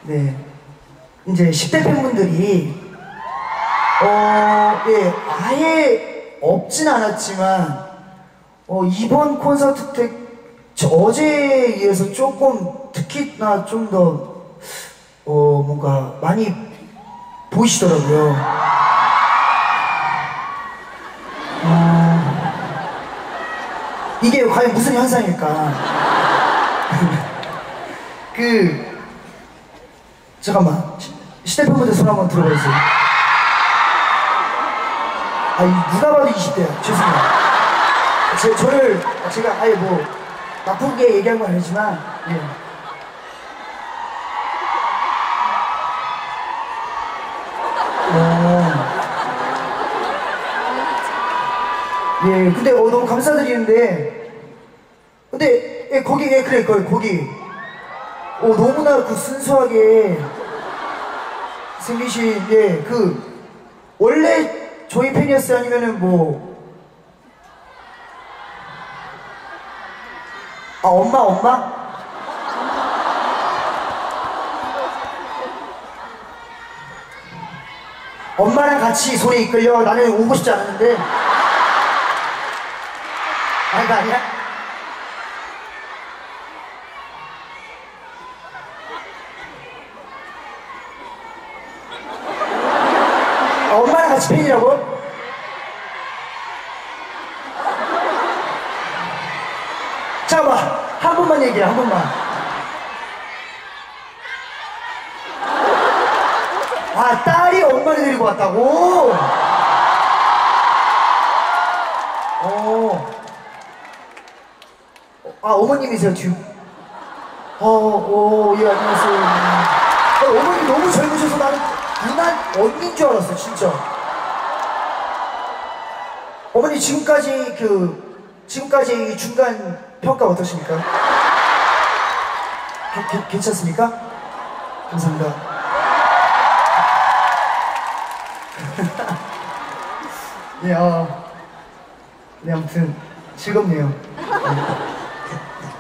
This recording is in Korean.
네, 이제 10대 팬분들이 예, 아예 없진 않았지만 이번 콘서트 때 어제에 이어서 조금 특히나 좀 더 뭔가 많이 보이시더라고요. 이게 과연 무슨 현상일까? 잠깐만, 시대팬분들 손 한번 들어보세요. 누가 봐도 20대야. 죄송해요. 제가 아예 뭐 나쁘게 얘기한 건 아니지만, 예. 예, 근데 너무 감사드리는데, 근데 예, 거기 그래 거기 너무나 순수하게 생기신 원래 저희 팬이었어요? 아니면은 엄마? 엄마랑 같이 손에 이끌려 나는 오고 싶지 않았는데. 그거 아니야? 엄마랑 같이 팬이라고? 잠깐만, 한 번만 얘기해, 한 번만. 딸이 엄마를 데리고 왔다고? 어머님이세요, 지금? 예, 안녕하세요. 어머님 너무 젊으셔서 나는 누나 언니인 줄 알았어, 진짜. 어머니 지금까지 중간 평가 어떠십니까? 괜찮습니까? 감사합니다. 네, 아무튼 즐겁네요. 네.